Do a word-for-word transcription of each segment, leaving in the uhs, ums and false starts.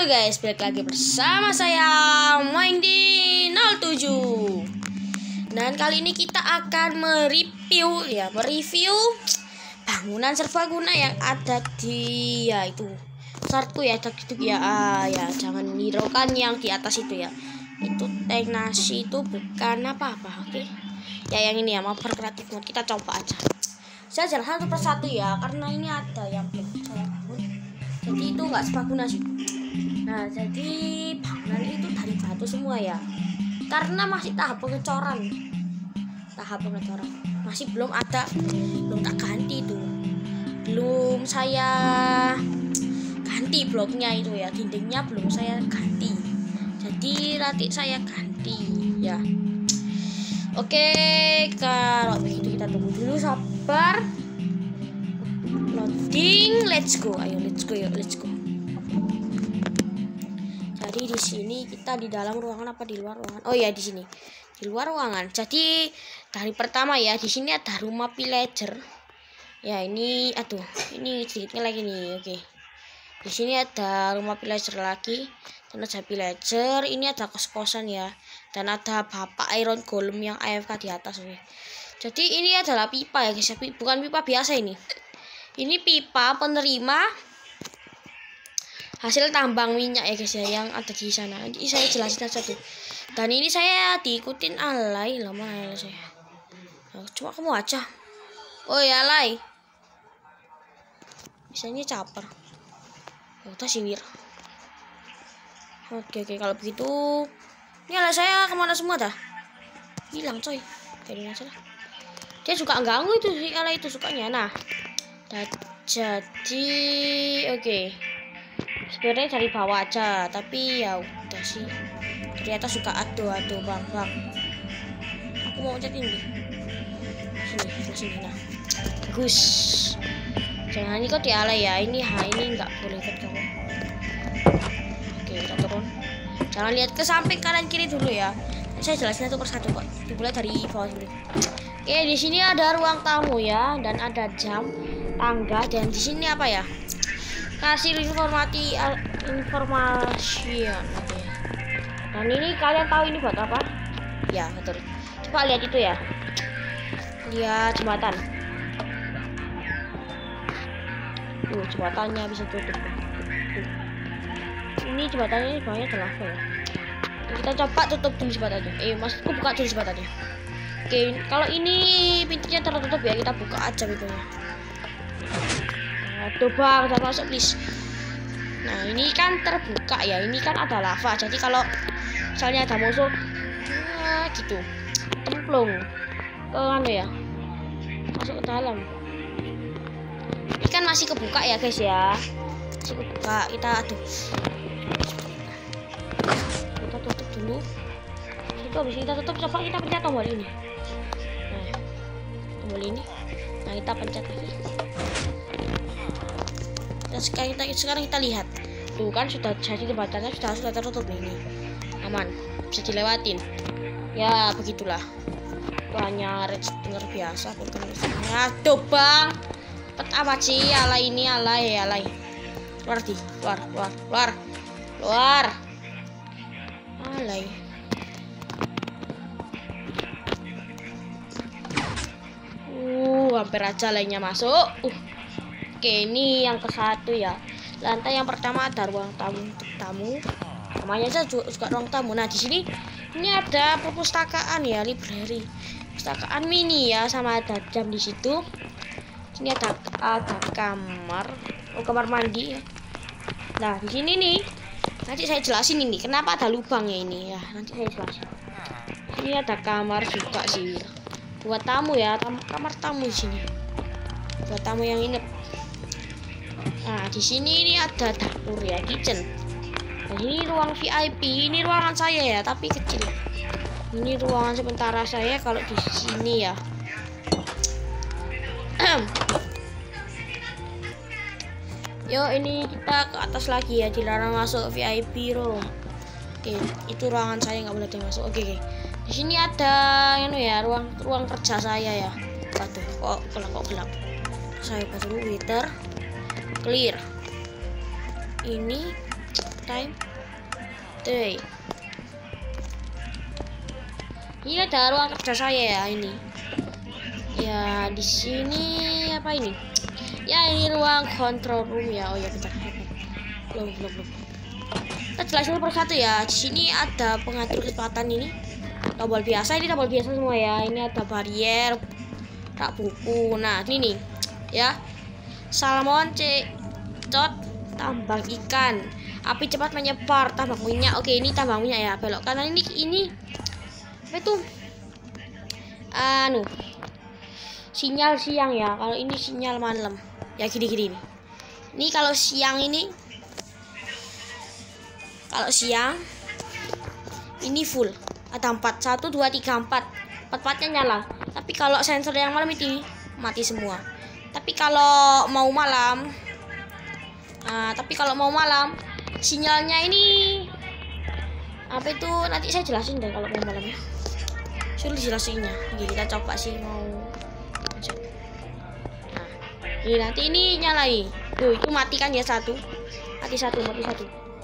guys, balik lagi bersama saya Main di nol tujuh. Dan kali ini kita akan mereview ya, mereview bangunan serbaguna yang ada di ya itu startku ya, gitu ya. Ah, ya jangan hiraukan yang di atas itu ya. Itu tank nasi itu bukan apa-apa, oke? Okay? Ya yang ini ya, mau kreatif mode, kita coba aja. Saya jalan satu persatu ya, karena ini ada yang belum saya bangun. Jadi itu nggak serbaguna sih. Nah, jadi bangunan itu dari batu semua ya. Karena masih tahap pengecoran. Tahap pengecoran. Masih belum ada, belum tak ganti itu. Belum saya ganti bloknya itu ya. Dindingnya belum saya ganti. Jadi nanti saya ganti ya. Oke, kalau begitu kita tunggu dulu, sabar. Loading, let's go. Ayo let's go yuk, let's go. Jadi di sini kita di dalam ruangan apa di luar ruangan? Oh ya, di sini. Di luar ruangan. Jadi dari pertama ya, di sini ada rumah villager. Ya, ini aduh, ini sedikitnya lagi nih. Oke. Di sini ada rumah villager lagi. Dan ada villager, ini ada kos-kosan ya. Dan ada bapak iron golem yang A F K di atas nih. Jadi ini adalah pipa ya guys, bukan pipa biasa ini. Ini pipa penerima hasil tambang minyak ya guys ya, yang ada di sana. Nanti saya jelasin aja tuh. Dan ini saya diikutin alay, lama alay saya. Nah, cuma kamu aja. Oh ya alay. Bisanya caper. Oh, tas sindir. Oke oke, kalau begitu ini alay saya kemana semua dah? Hilang coy. Jadi aja lah. Dia suka ganggu itu si alay itu sukanya. Nah, jadi oke. Okay. Sebenarnya dari bawah aja, tapi ya udah sih. Ternyata suka aduh-aduh bang bang. Aku mau chat ini. Sini, sini nah. Bagus. Jangan ikut ya alay ya. Ini ha ini nggak boleh ikut kamu. Oke, kita turun. Jangan lihat ke samping kanan kiri dulu ya. Saya jelasin satu persatu kok. Dimulai dari bawah dulu. Oke, di sini ada ruang tamu ya, dan ada jam, tangga, dan di sini apa ya? Kasih informasi informasi ya. Dan ini kalian tahu ini buat apa? Ya betul. Coba lihat itu ya. Lihat jembatan. Tuh jembatannya bisa tutup. Tuh. Ini jembatannya ini bawahnya ada lava ya. Kita coba tutup dulu jembatannya. Eh maksudku buka dulu jembatannya. Oke, kalau ini pintunya tertutup ya, kita buka aja pintunya. Aduh bang, jangan masuk please. Nah ini kan terbuka ya, ini kan ada lava. Jadi kalau misalnya ada musuh, nah, gitu, templung ke anu ya, masuk ke dalam. Ini kan masih kebuka ya guys ya, masih kebuka. Kita aduh, kita tutup dulu. Itu habis kita tutup, coba kita pencet tombol ini. Nah, tombol ini. Nah kita pencet lagi. Dan sekarang kita, sekarang kita lihat tuh kan sudah jadi jembatannya sudah sudah tertutup ini, aman, bisa dilewatin ya. Begitulah, itu hanya redstinger biasa bukan redstinger. Aduh bang, pet amat sih alay ini, alay alay. Keluar di keluar keluar keluar keluar alay. Uh hampir aja lainnya masuk. uh Oke, ini yang ke satu ya. Lantai yang pertama ada ruang tamu, tamu. Namanya saja juga, juga ruang tamu. Nah, di sini ini ada perpustakaan ya, library. Perpustakaan mini ya, sama ada jam di situ. Sini ada ada kamar, oh kamar mandi ya. Nah, di sini nih nanti saya jelasin ini kenapa ada lubangnya ini ya. Nanti saya jelasin. Ini ada kamar juga sih. Buat tamu ya, tam kamar tamu di sini. Buat tamu yang nginep. Nah, di sini ini ada dapur ya, kitchen. Nah, ini ruang V I P, ini ruangan saya ya, tapi kecil. Ini ruangan sementara saya kalau di sini ya. Yo, ini kita ke atas lagi ya, dilarang masuk V I P room. Oke, itu ruangan saya nggak boleh masuk. Oke, oke. Di sini ada ini ya, ruang ruang kerja saya ya. Waduh, kok gelap kok gelap. Saya buka dulu Twitter. Clear. Ini time. Tuh. Ini ada ruang kerja saya ya ini. Ya di sini apa ini? Ya ini ruang control room ya. Oh ya bentar. Belum belum belum. Kita jelasin persatu ya. Di sini ada pengatur kecepatan ini. Tombol biasa, ini tombol biasa semua ya. Ini ada barrier, rak buku. Nah ini nih ya. Salmon, cecot, tambang ikan. Api cepat menyebar, tambang minyak. Oke ini tambang minyak ya. Belok kanan ini ini apa itu? Anu sinyal siang ya. Kalau ini sinyal malam ya, gini-gini nih. Ini kalau siang ini, kalau siang ini full ada empat, satu dua tiga empat, empat empatnya nyala. Tapi kalau sensor yang malam ini mati semua. Tapi kalau mau malam, nah tapi kalau mau malam sinyalnya ini apa itu, nanti saya jelasin deh kalau mau malam ya. Suruh jelasinnya. Jadi kita coba sih mau. Nah, ini nanti ini nyalai. Tuh itu mati kan ya, satu. Mati satu, mati satu.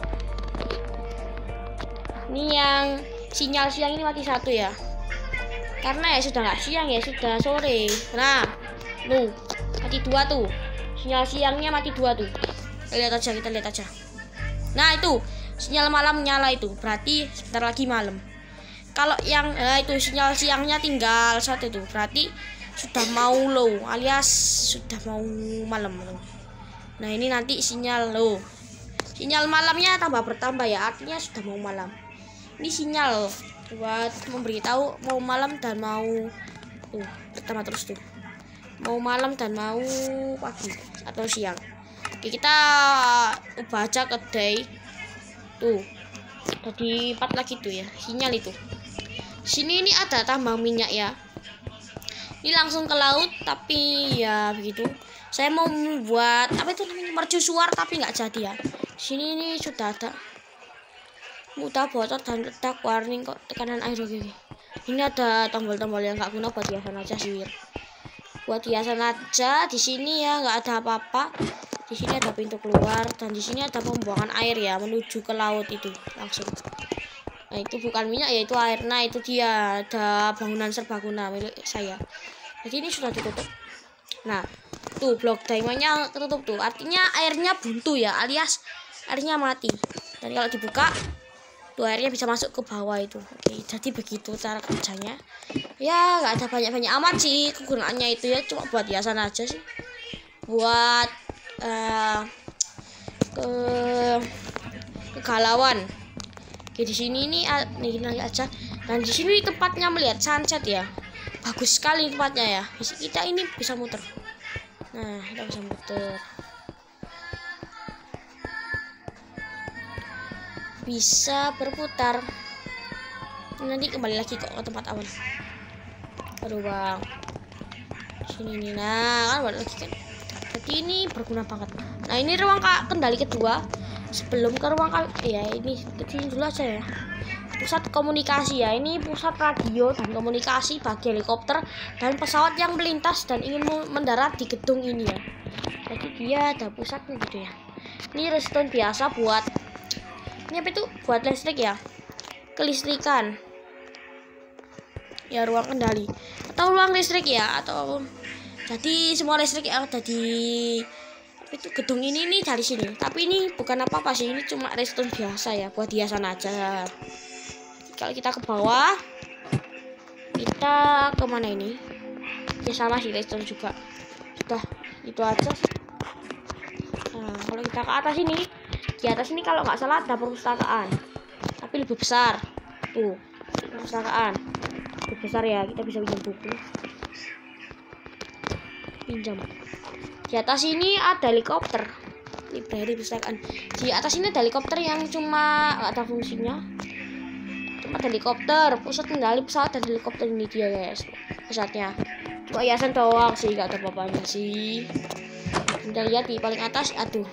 Ini yang sinyal siang ini mati satu ya. Karena ya sudah nggak siang ya, sudah sore. Nah, tuh mati dua tuh. Sinyal siangnya mati dua tuh. Kita lihat aja, kita lihat aja. Nah itu sinyal malam nyala itu, berarti sebentar lagi malam. Kalau yang eh, itu sinyal siangnya tinggal satu itu, berarti sudah mau low, alias sudah mau malam. Nah ini nanti sinyal low, sinyal malamnya tambah bertambah ya, artinya sudah mau malam. Ini sinyal buat memberitahu mau malam dan mau tuh bertambah terus tuh, mau malam dan mau pagi atau siang. Oke kita ubah aja ke day tuh, jadi empat lagi tuh ya sinyal itu. Sini ini ada tambang minyak ya. Ini langsung ke laut, tapi ya begitu. Saya mau membuat apa itu namanya, mercusuar, tapi nggak jadi ya. Sini ini sudah ada. Mudah bocor dan ledak warning kok tekanan air gini. Ini ada tombol-tombol yang nggak guna, buat hiasan aja sih. Buat hiasan aja di sini ya, nggak ada apa-apa. Di sini ada pintu keluar dan di sini ada pembuangan air ya menuju ke laut itu langsung. Nah itu bukan minyak ya, itu air. Nah itu dia ada bangunan serbaguna milik saya. Jadi ini sudah ditutup. Nah tuh blok diamondnya ketutup tuh, artinya airnya buntu ya, alias airnya mati. Dan kalau dibuka tuh airnya bisa masuk ke bawah itu. Oke jadi begitu cara kerjanya. Ya nggak ada banyak-banyak amat sih kegunaannya itu ya, cuma buat hiasan aja sih. Buat uh, ke kegalauan. Oke di sini ini nih lagi aja. Dan di sini tempatnya melihat sunset ya. Bagus sekali tempatnya ya. Kita ini bisa muter. Nah, kita bisa muter. Bisa berputar. Nanti kembali lagi kok ke tempat awal. Aduh, Bang. Sini nih. Nah, kan balik lagi kan. Jadi ini berguna banget. Nah, ini ruang kendali kedua. Sebelum ke ruang ya ini kecil dulu aja ya. Pusat komunikasi ya, ini pusat radio dan komunikasi bagi helikopter dan pesawat yang melintas dan ingin mendarat di gedung ini ya. Jadi dia ada pusatnya gitu ya. Ini redstone biasa buat ini apa itu, buat listrik ya, kelistrikan ya, ruang kendali atau ruang listrik ya, atau jadi semua listrik yang ada di itu gedung ini nih dari sini. Tapi ini bukan apa-apa sih, ini cuma redstone biasa ya, buat hiasan aja. Kalau kita ke bawah, kita kemana ini? Ya sama sih, redstone juga. Sudah itu aja sih. Nah kalau kita ke atas ini, di atas ini kalau nggak salah ada perpustakaan, tapi lebih besar. Tuh perpustakaan lebih besar ya, kita bisa pinjam buku. Pinjam. Di atas ini ada helikopter, library perpustakaan. Di atas ini ada helikopter yang cuma nggak ada fungsinya, cuma ada helikopter, pusat kendali pesawat dan helikopter. Ini dia guys pusatnya, cuma hiasan doang sih, nggak ada apa-apanya sih. Kita lihat di paling atas, aduh.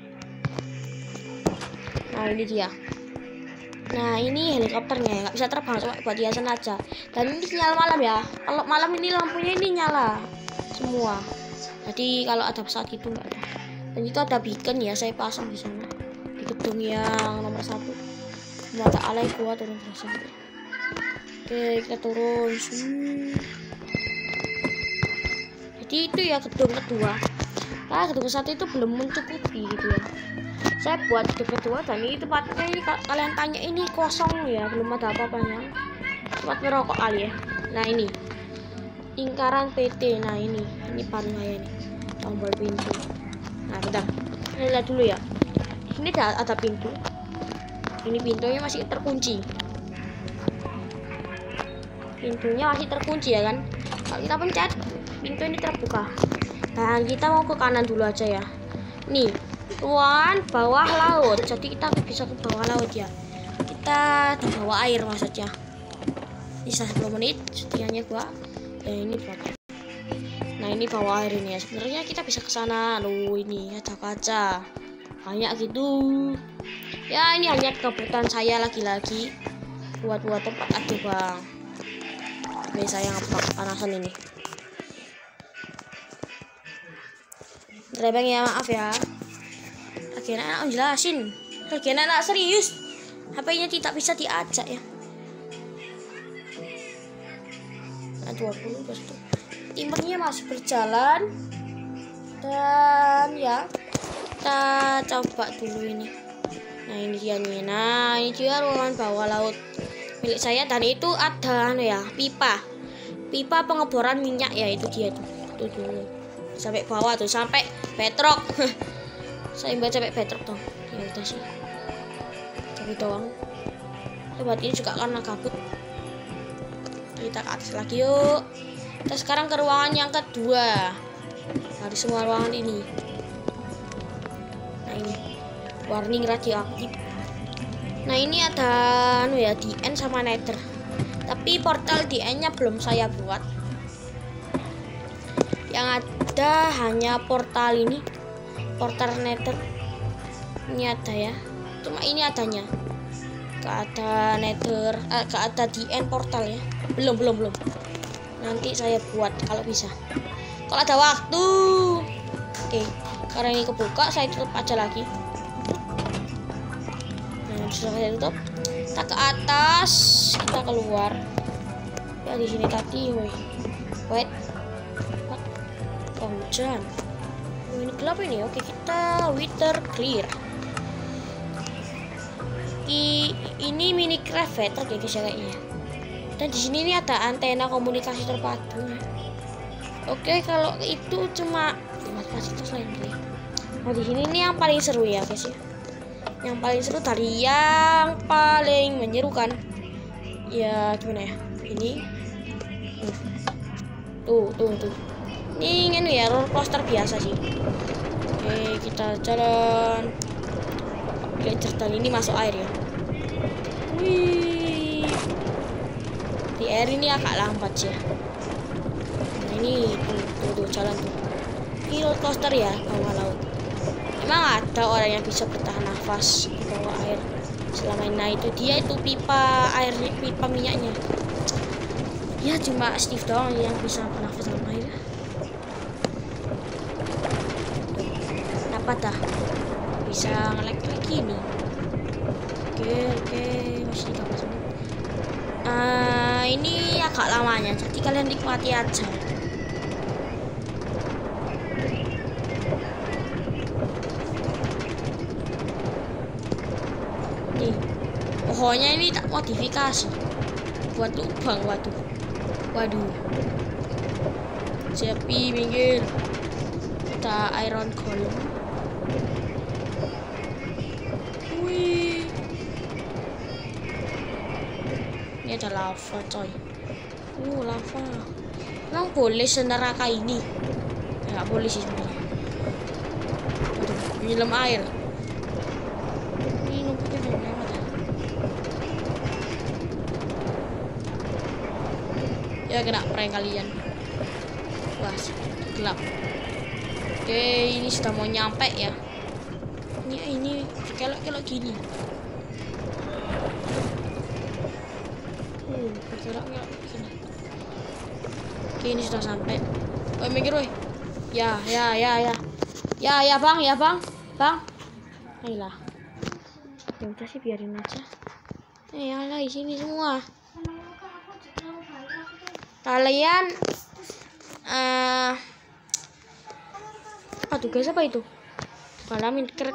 Nah ini dia. Nah ini helikopternya, nggak bisa terbang, cuma buat hiasan aja. Dan ini sinyal malam ya, kalau malam ini lampunya ini nyala semua. Jadi kalau ada pesawat itu enggak ada. Dan itu ada beacon ya, saya pasang di sana. di gedung yang nomor satu. Mata alay gua turun terus. Oke, kita turun. Hmm. Jadi itu ya gedung kedua. Nah, gedung satu itu belum mencukupi gitu ya. Saya buat gedung kedua dan ini tempatnya ini kalian tanya ini kosong ya, belum ada apa-apanya. Tempat merokok kali ya. Nah ini lingkaran P T. Nah ini ini paling kaya nih tombol pintu. Nah bentar, kita lihat dulu ya. Ini ada, ada pintu. Ini pintunya masih terkunci. Pintunya masih terkunci ya kan. Kalau kita pencet, pintu ini terbuka. Dan kita mau ke kanan dulu aja ya. Nih, ruangan bawah laut. Jadi kita bisa ke bawah laut ya. Kita di bawah air maksudnya. Bisa sepuluh menit setidaknya gua. Dan ini berapa? Nah, ini bawah air ini ya. Sebenarnya kita bisa ke sana. Loh, ini ada kaca. Banyak gitu. Ya, ini hanya kebutuhan saya lagi-lagi buat-buat tempat aja, Bang. Oke, saya ngepanasan ini. Bang ya, maaf ya. Lagi anak jelasin. Lagi anak serius. H P-nya tidak bisa diajak ya. Nah, dua puluh itu. Timernya masih berjalan. Dan ya, kita coba dulu ini. Nah, ini dia nih. Nah, ini dia ruangan bawah laut milik saya dan itu ada ya, pipa. Pipa pengeboran minyak ya, itu dia tuh. Tuh dulu. Sampai bawah tuh, sampai bedrock. Saya baca sampai bedrock tuh. Ya udah sih. Tapi doang. Coba ini juga karena kabut. Kita ke atas lagi yuk. Kita sekarang ke ruangan yang kedua. Dari semua ruangan ini. Nah ini warning radioaktif. Nah ini ada anu ya, D N sama Nether. Tapi portal D N-nya belum saya buat. Yang ada hanya portal ini, portal Nether. Ini ada ya, cuma ini adanya. Gak ada Nether, eh, gak ada D N portal ya. Belum belum belum. Nanti saya buat kalau bisa. Kalau ada waktu. Oke, karena ini kebuka, saya tutup aja lagi. Nah, sudah saya tutup. Kita ke atas, kita keluar. Ya di sini tadi, woi. Wait. Oh, hujan. Oh, ini gelap ini. Oke, kita wither clear. I, ini mini crevator ya guys ya kayaknya. Dan di sini ini ada antena komunikasi terpadu. Oke, kalau itu cuma kapasitas lain ya. Nah, di sini ini yang paling seru ya guys ya. Yang paling seru dari yang paling menyerukan. Ya gimana ya? Ini. Tuh, tuh, tuh. Ini kan ya roller coaster biasa sih. Oke, kita jalan. Glacier dan ini masuk air ya. Wih. Di air ini agak lambat sih ya. Nah, ini tuh, tuh, tuh jalan tuh. Ini roller coaster ya bawah laut. Emang ada orang yang bisa bertahan nafas di bawah air selama ini. Nah, itu dia itu pipa airnya, pipa minyaknya. Ya cuma Steve doang yang bisa bernafas dalam air. Dapat dah. Bisa nge-lag kayak gini. Oke, oke, masih tiga belas menit. Uh, ini agak lamanya, jadi kalian nikmati aja. Nih, pohonnya ini tak modifikasi buat lubang. Waduh, waduh. Siapi minggir. Kita iron golem. Wih, ini ada lava coy. Uh lava. Emang boleh seneraka ini? Ya, nggak boleh sih sebenarnya. Waduh, nyelam air. Ini numpuknya banyak banget ya. Ya kena prank kalian. Wah, gelap. Oke, ini sudah mau nyampe ya. Ini ini kelok-kelok gini. Hmm, berkelok-kelok gini. Oke, ini sudah sampai. Woi, mikir woi. Ya, ya, ya, ya. Ya, ya, Bang, ya, Bang. Bang. Ayolah. Ya udah sih, biarin aja. Eh, alah di sini semua. Kalian uh, aduh guys, apa itu? Kalamin kerek.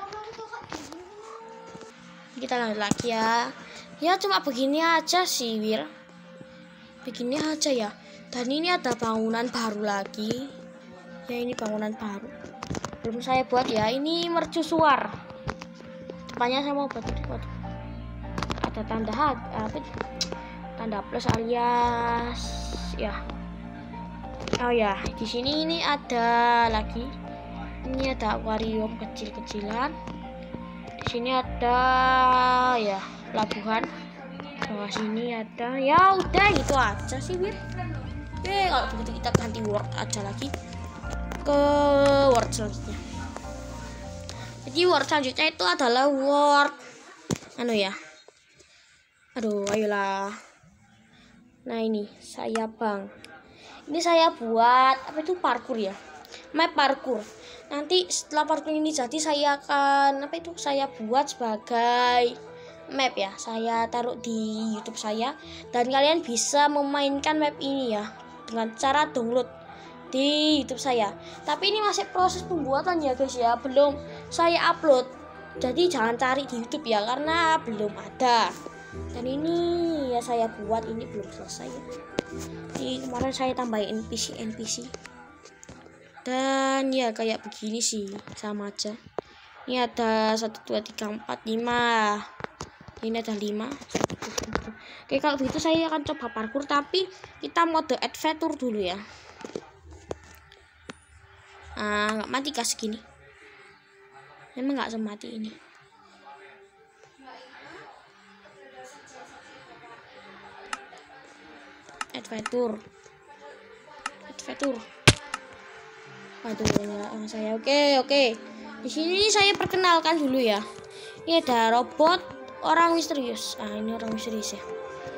Kita lanjut lagi ya. Ya cuma begini aja sih, Wir. Begini aja ya. Dan ini ada bangunan baru lagi. Ya ini bangunan baru. Belum saya buat ya. Ini mercusuar. Depannya saya mau buat, buat. Ada tanda hat, apa? Tanda plus alias ya. Oh ya, di sini ini ada lagi. Ini ada akuarium kecil-kecilan. Di sini ada ya pelabuhan. Bawah sini ada. Ya udah gitu aja sih, Wir. Oke, kalau begitu kita ganti word aja lagi ke word selanjutnya. Jadi word selanjutnya itu adalah word anu ya. Aduh, ayolah. Nah ini saya bang. Ini saya buat apa itu parkour ya. Map parkour. Nanti setelah parkour ini jadi saya akan apa itu saya buat sebagai map ya. Saya taruh di YouTube saya dan kalian bisa memainkan map ini ya dengan cara download di YouTube saya. Tapi ini masih proses pembuatan ya guys ya. Belum saya upload. Jadi jangan cari di YouTube ya karena belum ada. Dan ini ya saya buat ini belum selesai ya. Ini kemarin saya tambahin N P C N P C. Dan ya kayak begini sih, sama aja. Ini ada satu dua tiga empat lima. Ini ada lima. Oke, kalau begitu saya akan coba parkour tapi kita mode adventure dulu ya. Ah, nggak mati kah segini? Memang nggak semati ini. Adventure, adventure. Aduh, ya, saya oke oke. Di sini saya perkenalkan dulu ya. Ini ada robot orang misterius. Ah, ini orang misterius ya.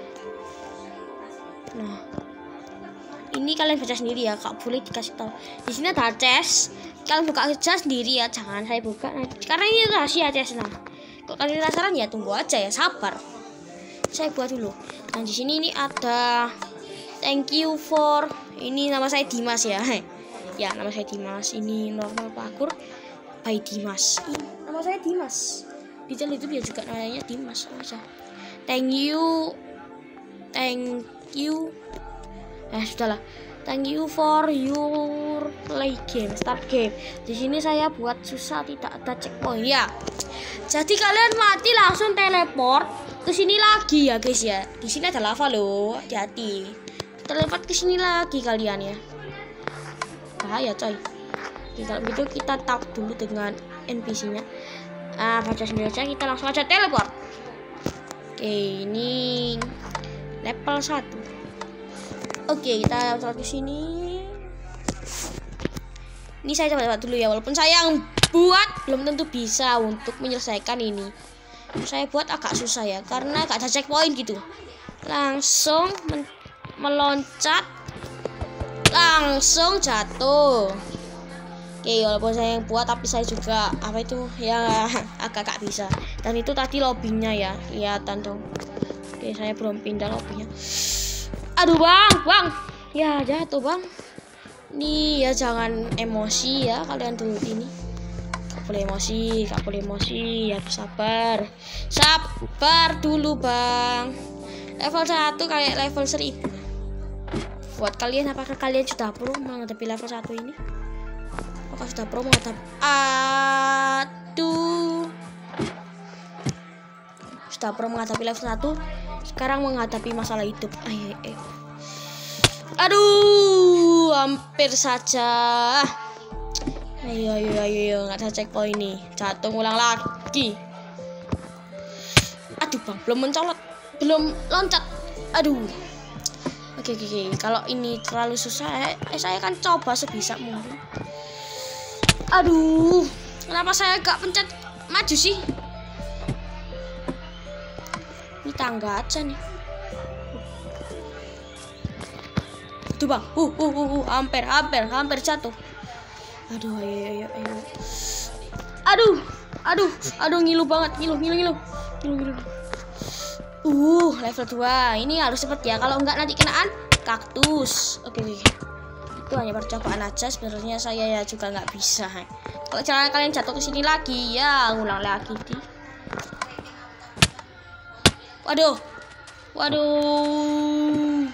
Nah, ini kalian baca sendiri ya. Kak boleh dikasih tahu. Di sini ada chest. Kalian buka aja sendiri ya. Jangan saya buka. Nah, karena ini rahasia chest. Nah, kalau kalian penasaran ya tunggu aja ya. Sabar. Saya buat dulu. Nah, di sini ini ada thank you for, ini nama saya Dimas ya. Ya, nama saya Dimas. Ini normal parkour by Dimas. Ini nama saya Dimas. Di channel YouTube ya juga namanya Dimas aja. Thank you. Thank you. Eh, sudahlah. Thank you for your play game. Start game. Di sini saya buat susah, tidak ada checkpoint ya. Jadi kalian mati langsung teleport ke sini lagi ya, guys ya. Di sini ada lava loh. Hati-hati. Teleport ke sini lagi kalian ya. Bahaya coy. Oke, kalau begitu kita tap dulu dengan N P C-nya. Ah, baca sendiri aja, kita langsung aja teleport. Oke, ini level satu. Oke, kita teleport ke sini. Ini saya coba dulu ya, walaupun saya yang buat belum tentu bisa untuk menyelesaikan ini. Saya buat agak susah ya, karena gak ada checkpoint gitu. Langsung meloncat, langsung jatuh. Oke, walaupun saya yang buat tapi saya juga apa itu ya agak-agak bisa. Dan itu tadi lobbynya ya, kelihatan dong. Oke, saya belum pindah lobbynya. Aduh bang, bang, ya jatuh bang. Nih ya jangan emosi ya kalian dulu ini. Gak boleh emosi, gak boleh emosi, harus sabar. Sabar dulu bang. Level satu kayak level seribu. Buat kalian, apakah kalian sudah pro menghadapi level satu ini? Apakah sudah pro menghadapi? Aduh, sudah pro menghadapi level satu. Sekarang menghadapi masalah hidup. Ayo, ayo. Aduh, hampir saja. Ayo, ayo, ayo, ayo. Nggak ada checkpoint ini. Jatuh ngulang lagi. Aduh bang, belum mencolot, belum loncat. Aduh. Oke, oke, oke. Kalau ini terlalu susah, eh, saya akan coba sebisa mungkin. Aduh, kenapa saya gak pencet maju sih? Ini tangga aja nih. Tuh bang, uh, uh, uh, uh, hampir, hampir, hampir jatuh. Aduh, ayo, ayo, ayo. Aduh, Aduh, aduh ngilu banget, ngilu, ngilu, ngilu. Ngilu, ngilu. Uh, level dua. Ini harus cepet ya, kalau enggak nanti kenaan kaktus. Oke, oke. Itu hanya percobaan aja, sebenarnya saya ya juga nggak bisa. Kalau jangan kalian jatuh ke sini lagi, ya ulang lagi di. Waduh. Waduh.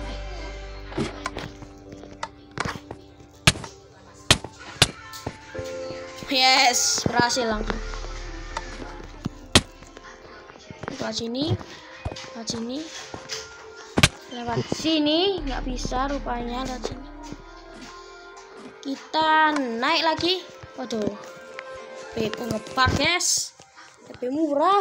Yes, berhasil langsung. Lewat sini, lewat sini, lewat sini, nggak bisa rupanya lewat sini. Kita naik lagi. Waduh, P P ngepak guys, P P murah.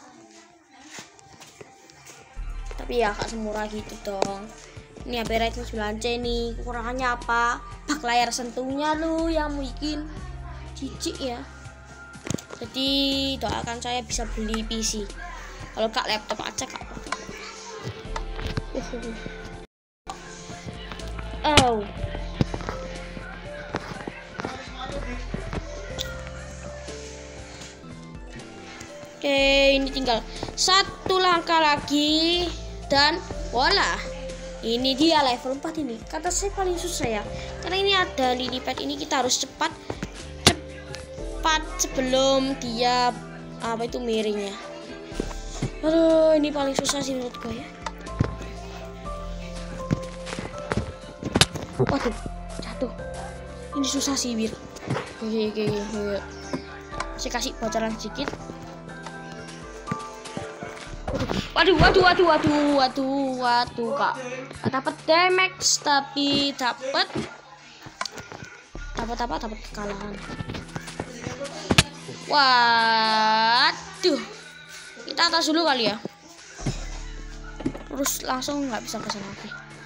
Tapi ya gak semurah gitu dong. Ini H P Redmi sembilan C nih, kekurangannya apa? Bak layar sentuhnya lu yang bikin cicik ya. Jadi doakan saya bisa beli P C. Kalau kak laptop aja kak. Oh. Oke, ini tinggal satu langkah lagi dan voila. Ini dia level empat ini. Kata saya paling susah ya. Karena ini ada lily pad ini, kita harus cepat cepat sebelum dia apa itu miringnya. Aduh, ini paling susah sih menurut gue ya. Waduh, jatuh. Ini susah sih, Bir. Oke, oke, oke. Saya kasih bocoran sedikit. Waduh, waduh, waduh, waduh, waduh, waduh, kak. Dapat damage tapi dapat dapat apa? Dapat kekalahan. Waduh. Kita atas dulu kali ya. Terus langsung nggak bisa kesana lagi.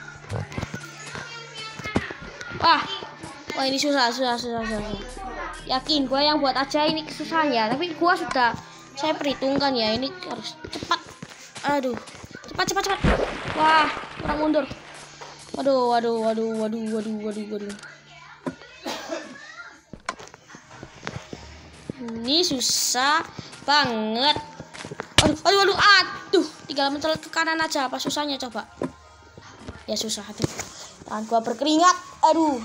Wah, wah ini susah, susah, susah, susah. Yakin gue yang buat aja ini kesusahannya, tapi gue sudah saya perhitungkan ya, ini harus cepat. Aduh, cepat, cepat, cepat. Wah, kurang mundur. Waduh, waduh, waduh, waduh, waduh, waduh, waduh. Ini susah banget. Aduh, aduh, aduh, aduh. Tinggal mencolot ke kanan aja. Apa susahnya coba? Ya susah tuh. Tangan gua berkeringat. Aduh.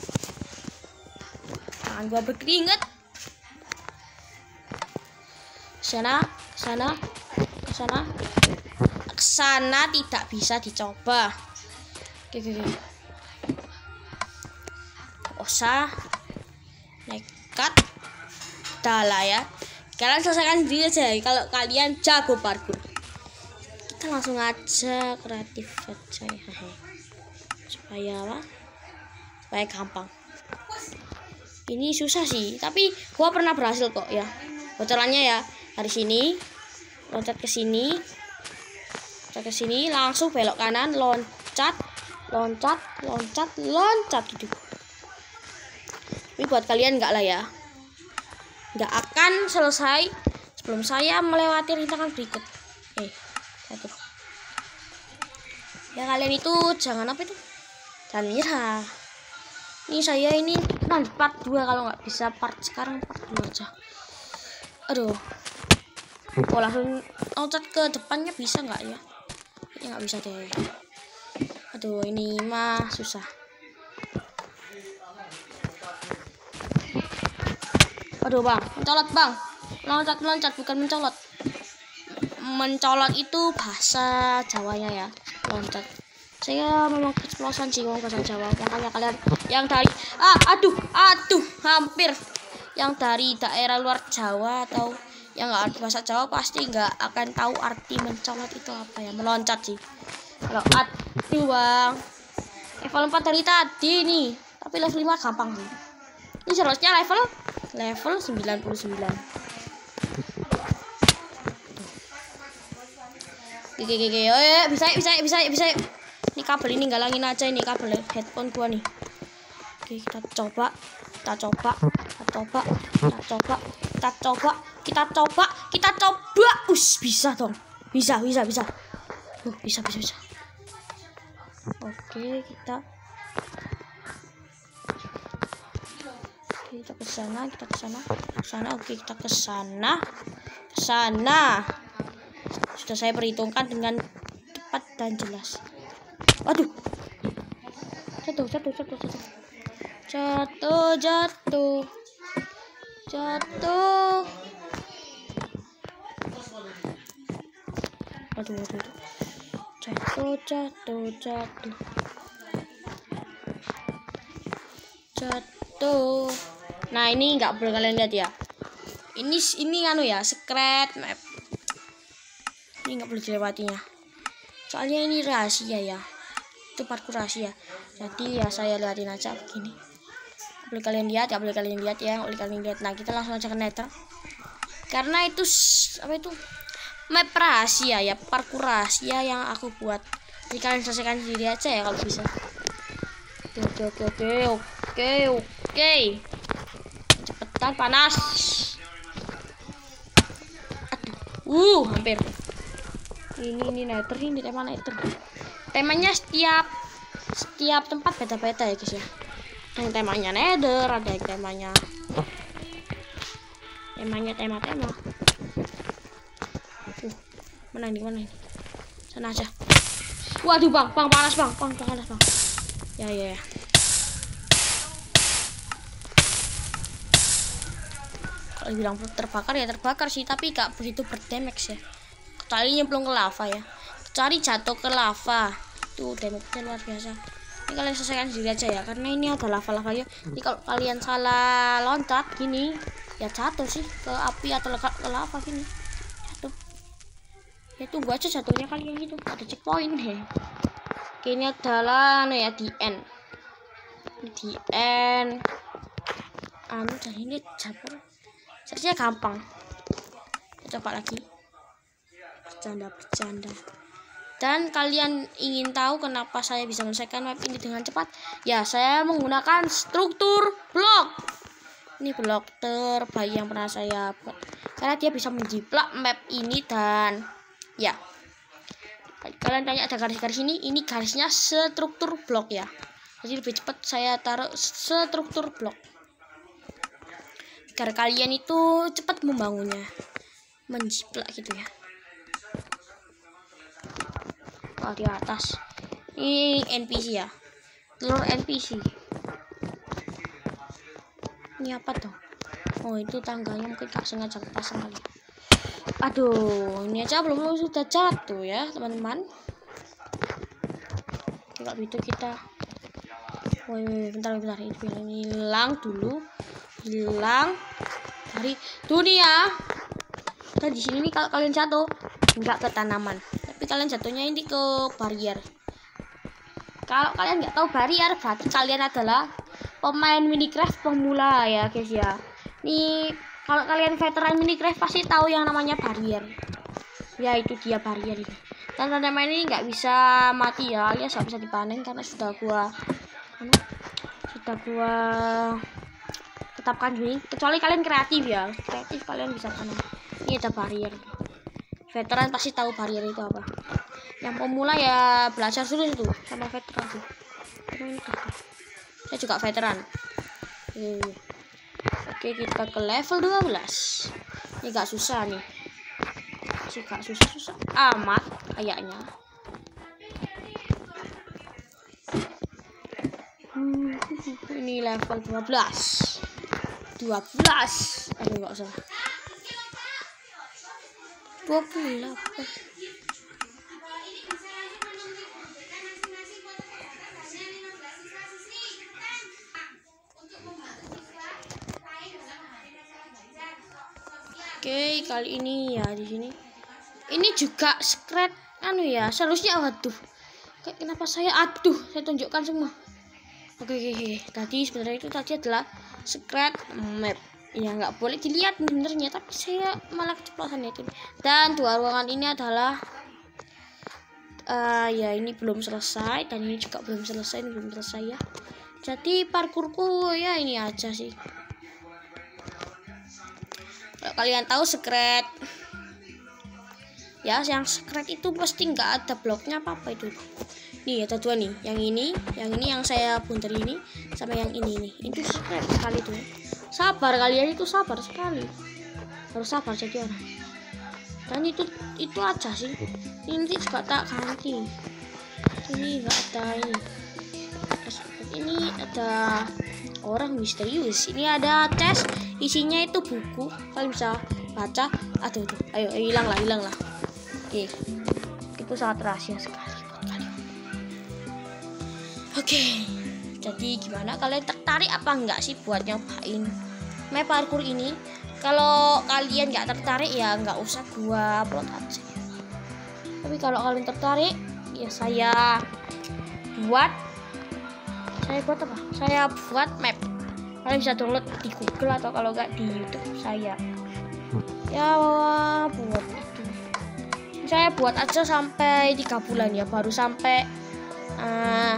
Tangan gua berkeringat. Sana, sana, sana. Sana tidak bisa dicoba. Oke, oke, oke. Usah nekat. Dahlah ya. Kalian selesaikan sendiri aja kalau kalian jago parkour. Kita langsung aja kreatif aja ya. Supaya apa? Supaya gampang. Ini susah sih, tapi gua pernah berhasil kok ya. Bocorannya ya, dari sini loncat ke sini. Loncat ke sini, langsung belok kanan, loncat, loncat, loncat, loncat gitu. Tapi buat kalian enggak lah ya. Nggak akan selesai sebelum saya melewati rintangan berikut. Eh, satu. Ya kalian itu jangan apa itu? Jangan nyerah. Ini saya ini nanti part dua, kalau nggak bisa part sekarang part dua aja. Aduh. Oh, langsung loncat ke depannya bisa nggak ya? Ya nggak bisa deh. Aduh, ini mah susah. Aduh bang, mencolot bang, loncat loncat bukan mencolot. Mencolot itu bahasa Jawanya ya, loncat. Saya memang keceplosan sih ngomong bahasa Jawa, makanya kalian yang dari ah aduh aduh hampir yang dari daerah luar Jawa atau yang nggak arti bahasa Jawa pasti nggak akan tahu arti mencolot itu apa ya, meloncat sih. Kalau aduh bang, level empat dari tadi nih, tapi level lima gampang sih. Ini seharusnya level level sembilan puluh sembilan. Oke oke oke. Oh, ya, bisa bisa bisa bisa. Ini kabel ini galangin aja, ini kabel headphone gua nih. Oke, kita coba. Kita coba. Kita coba. Kita coba. Kita coba. Kita coba. Kita coba. Us, bisa dong. Bisa, bisa, bisa. Uh, bisa, bisa, bisa. Oke, kita kita ke sana, kita ke sana, ke sana. Oke, kita ke sana, ke sana. Sudah saya perhitungkan dengan tepat dan jelas. Waduh, jatuh, jatuh, jatuh, jatuh, jatuh, jatuh, jatuh. Waduh, waduh, jatuh, jatuh, jatuh, jatuh. Nah, ini nggak boleh kalian lihat ya. Ini ini anu ya, secret map. Ini nggak boleh dilewatinya. Soalnya ini rahasia ya. Itu parkur rahasia. Jadi ya saya liatin aja begini. Nggak boleh kalian lihat, ya boleh kalian lihat ya, nggak boleh kalian lihat. Nah, kita langsung aja ke nether. Karena itu apa itu? Map rahasia ya, parkur rahasia yang aku buat. Jadi kalian selesaikan sendiri aja ya kalau bisa. Oke, oke, oke, oke, oke. Cepetan, panas. Aduh, uh, hampir. Ini ini nether, ini tema nether. Temanya setiap setiap tempat beda-beda ya guys ya. Yang temanya nether, ada yang temanya temanya tema-tema. Uh, mana ini, mana ini? Sana aja. Waduh bang, bang panas bang, bang panas bang. Ya ya ya. Kalau bilang terbakar ya terbakar sih, tapi gak begitu berdamage ya. Kecuali nyemplung ke lava ya. Cari jatuh ke lava. Tuh damage-nya luar biasa. Ini kalian selesaikan sendiri aja ya, karena ini ada lava-lava ya. Jadi kalau kalian salah loncat gini, ya jatuh sih ke api atau ke lava gini. Jatuh. Ya tunggu aja jatuhnya kalian gitu. Ada checkpoint ya. Oke, ini adalah anu ya, di end. Ini di end. Anu dan ini jatuh. Seharusnya gampang. Kita coba lagi. Bercanda, bercanda. Dan kalian ingin tahu kenapa saya bisa menyelesaikan map ini dengan cepat? Ya, saya menggunakan struktur blok. Ini blok terbaik yang pernah saya buat. Karena dia bisa menjiplak map ini dan ya. Kalian tanya ada garis-garis ini, ini garisnya struktur blok ya. Jadi lebih cepat saya taruh struktur blok. Agar kalian itu cepat membangunnya. Menjiplak gitu ya. Wah, di atas. Ini N P C ya. Telur N P C. Ini apa tuh? Oh, itu tangganya mungkin gak sengaja pasang kali. Aduh, ini aja belum sudah jatuh ya, teman-teman. Kalau gitu kita woi, bentar bentar ini hilang dulu. Hilang dari dunia. Dan di sini kalau kalian jatuh enggak ke tanaman, tapi kalian jatuhnya ini ke barrier. Kalau kalian nggak tahu barrier, berarti kalian adalah pemain Minecraft pemula ya guys ya. Nih kalau kalian veteran Minecraft pasti tahu yang namanya barrier. Ya itu dia barrier ini. Dan tanaman ini nggak bisa mati ya, alias nggak bisa dipanen karena sudah gua sudah gua tetapkan gini. Kecuali kalian kreatif ya, kreatif kalian bisa panen. Ini ada barrier. Veteran pasti tahu barrier itu apa. Yang pemula ya belajar dulu itu sama veteran tuh. Saya juga veteran. Oke, kita ke level dua belas. Ini gak susah nih. Sih gak susah-susah amat kayaknya. Ini level dua belas. dua belas. Aduh, gak usah. dua puluh delapan. Oke, kali ini ya di sini. Ini juga secret anu ya, seharusnya waduh. Kenapa saya aduh, saya tunjukkan semua. Oke, oke, oke. Tadi sebenarnya itu tadi adalah secret map. Ya nggak boleh dilihat sebenarnya, tapi saya malah keceplosan itu. Dan dua ruangan ini adalah uh, ya ini belum selesai dan ini juga belum selesai, ini belum selesai ya. Jadi parkurku ya ini aja sih. Kalau kalian tahu secret ya, yang secret itu pasti nggak ada bloknya apa apa itu. Nih ada dua nih, yang ini, yang ini yang saya bunter ini, sama yang ini nih. Itu keren sekali tuh. Sabar kalian itu sabar sekali. Harus sabar jadi orang. Dan itu itu aja sih. Ini juga tak ganti. Ini enggak ada ini. Terus ini ada orang misterius. Ini ada tes, isinya itu buku. Kalian bisa baca. Aduh tuh, ayo hilang lah, hilang lah. Oke, itu sangat rahasia sekali. Oke, jadi gimana, kalian tertarik apa enggak sih buat nyobain map parkour ini? Kalau kalian nggak tertarik ya nggak usah gua upload aja. Tapi kalau kalian tertarik ya saya buat saya buat apa? Saya buat map. Kalian bisa download di Google atau kalau nggak di YouTube saya. Ya buat itu. Saya buat aja sampai tiga bulan ya, baru sampai uh,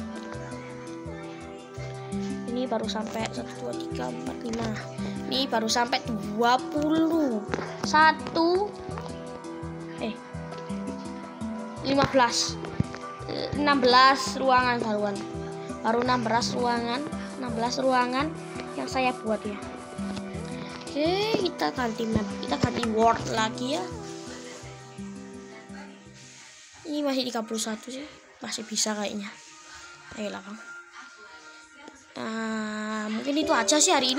ini baru sampai satu, dua, tiga, empat, lima. Ini baru sampai dua puluh satu eh lima belas enam belas ruangan baruan. Baru enam belas ruangan, enam belas ruangan yang saya buat ya. Oke, kita ganti map. Kita ganti world lagi ya. Ini masih tiga puluh satu sih. Masih bisa kayaknya. Ayolah, Bang. Nah, mungkin itu aja sih hari ini.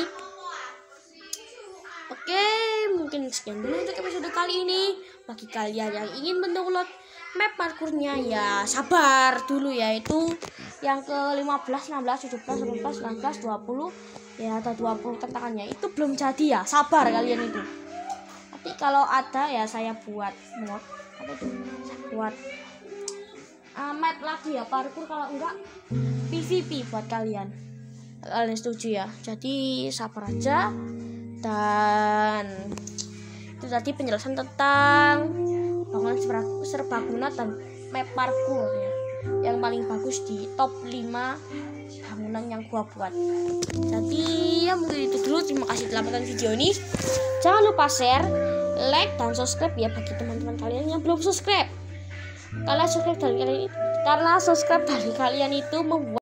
Oke, mungkin sekian dulu untuk episode kali ini. Bagi kalian yang ingin mendownload map parkurnya ya sabar dulu ya. Itu yang ke lima belas, enam belas, tujuh belas, delapan belas, sembilan belas, dua puluh ya, ada dua puluh tantangannya. Itu belum jadi ya, sabar kalian itu. Tapi kalau ada ya saya buat mod apa itu? Saya buat uh, map lagi ya parkur, kalau enggak P V P buat kalian. Kalian setuju ya, jadi sabar aja. Dan itu tadi penjelasan tentang bangunan serbaguna dan map parkour ya, yang paling bagus di top lima bangunan yang gua buat. Jadi ya mungkin itu dulu. Terima kasih telah menonton video ini. Jangan lupa share, like, dan subscribe ya bagi teman-teman kalian yang belum subscribe. Karena subscribe dari kalian, karena subscribe dari kalian itu membuat